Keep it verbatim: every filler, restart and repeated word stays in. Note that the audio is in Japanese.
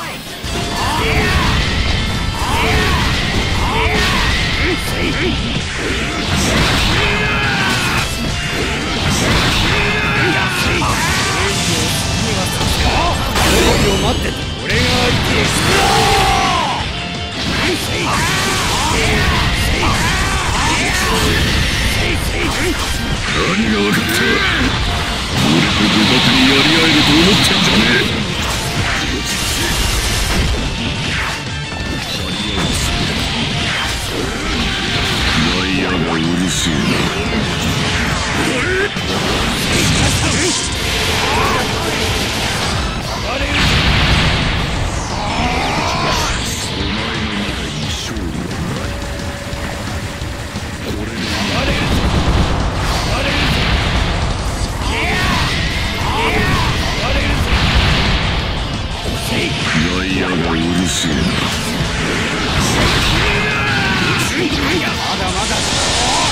待ってて、俺が相手です。 何が分かった。俺と互角にやり合えると思ってんじゃねえ。ワイヤーがうるせえな。ワイヤーがうるせえな。 まだまだ。